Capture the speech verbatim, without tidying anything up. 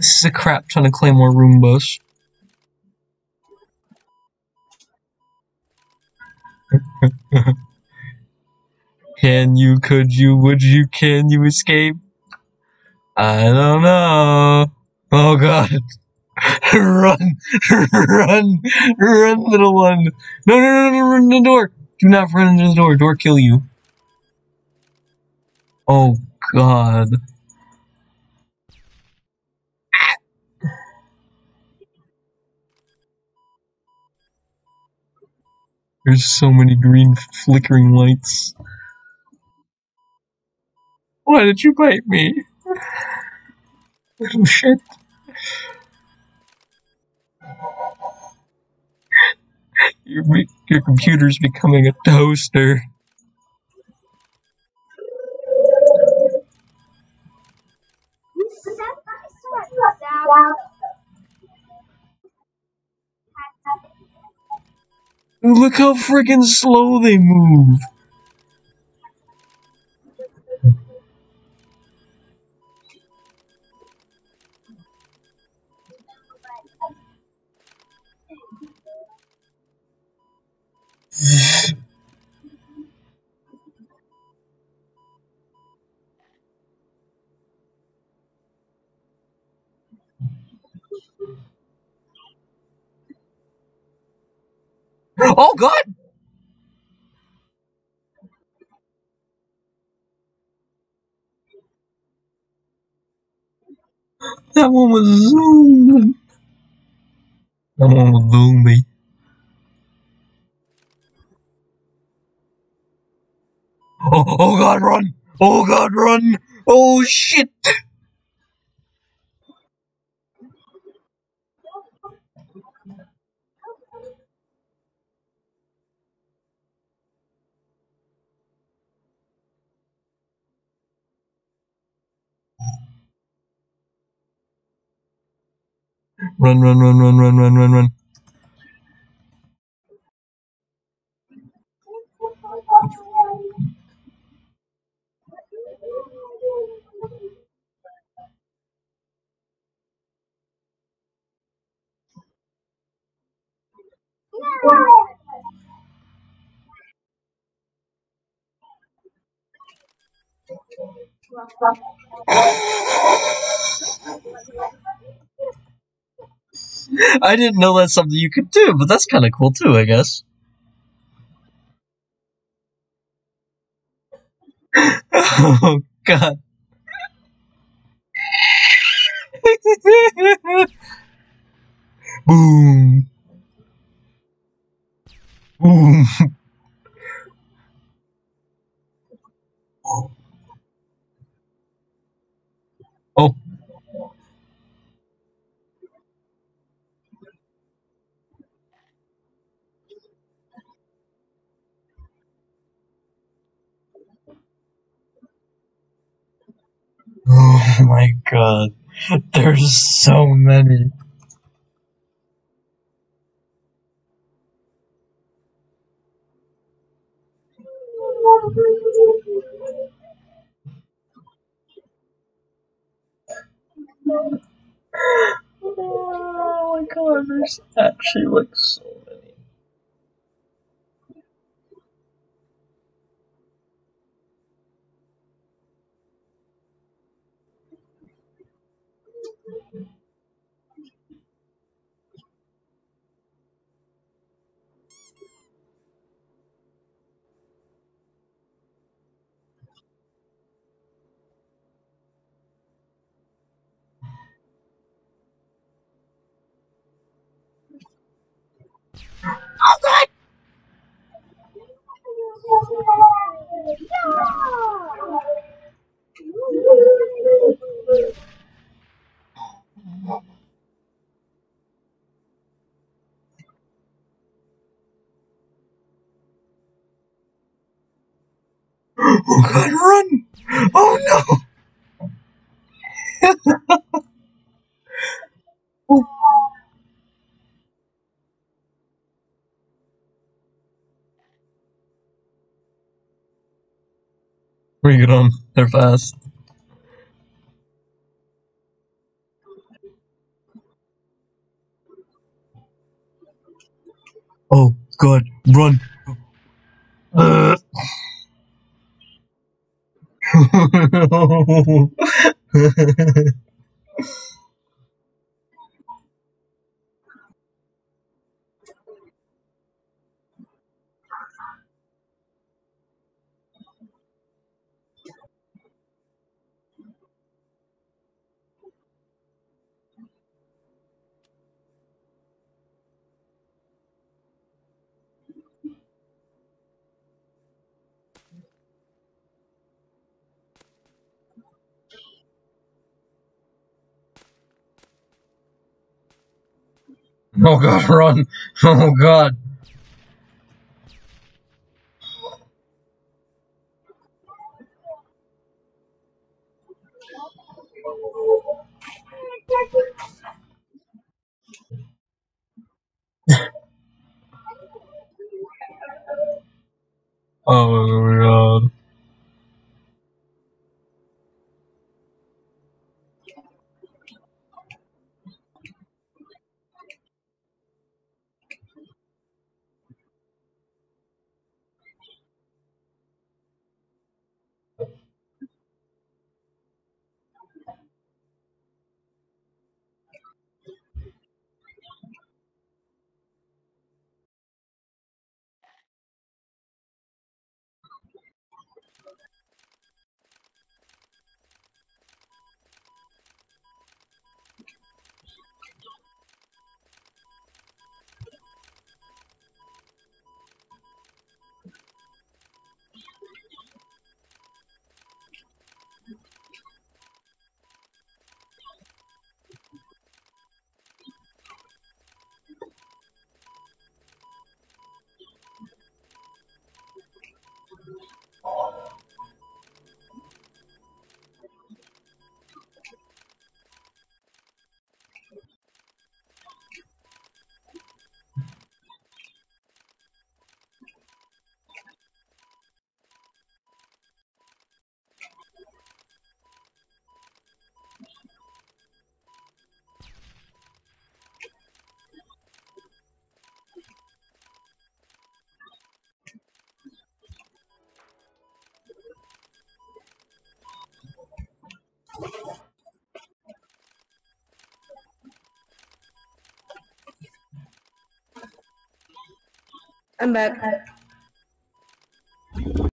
This is a crap ton of Claymore Roombas. Can you, could you, would you, can you escape? I don't know. Oh god. Run! Run! Run, little one! No, no, no, no, run the door! Do not run into the door. Door kill you. Oh god. There's so many green flickering lights. Why did you bite me? Little shit. Your, your computer's becoming a toaster. Look how freaking slow they move. Oh god! That one was zooming. That one was zooming. Oh, oh god, run! Oh god, run! Oh shit! Run, run, run, run, run, run, run, run. I didn't know that's something you could do, but that's kind of cool too, I guess. Oh god. Boom. Boom. Oh. Oh my god. There's so many. Oh my god, there's actually like so many. Oh god! Oh god, run! Oh no! Oh. Bring it on. They're fast. Oh God, run! Uh. Oh God, run! Oh God. Oh God. I'm back.